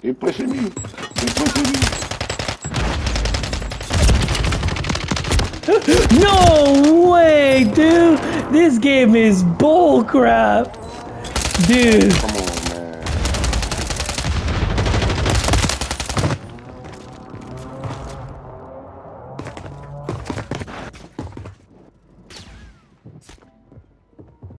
He pushing me. He pushing me. No way, dude! This game is bull crap, dude. Come on.